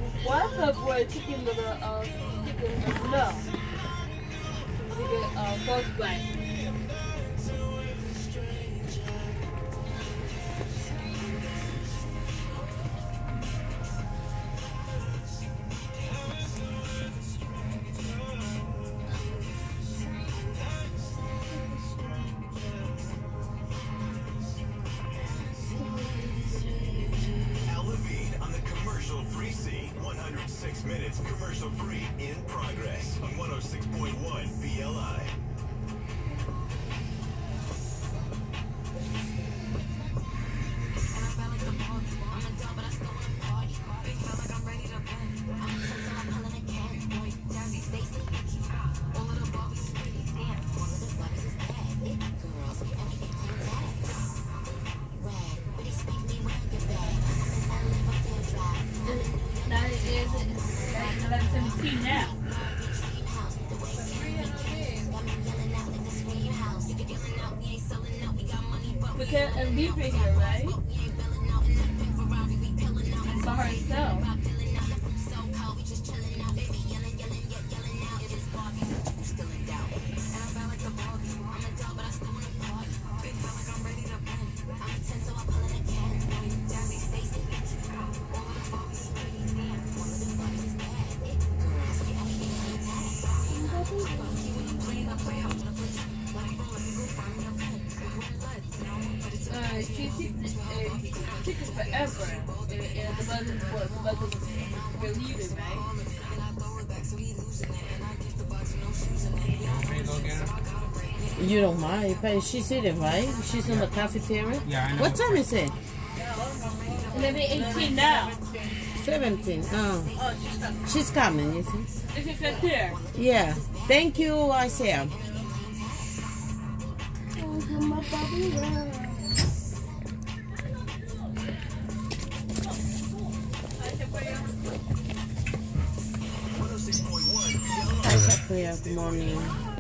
Why her boy chicken with a chicken no? Chicken first bite. Minutes commercial free in progress on 106.1 BLI. Now. Because and leave it here, right? By herself. She took forever, and the mother believed it, right? You don't mind, but she's sitting, right? She's in the cafeteria? Yeah, I know. What time is it? 11:18 now. 17. Oh. Oh, She's coming, you see? Is it right there? Yeah. Thank you, Isaiah. Hi, Shakira. Good morning.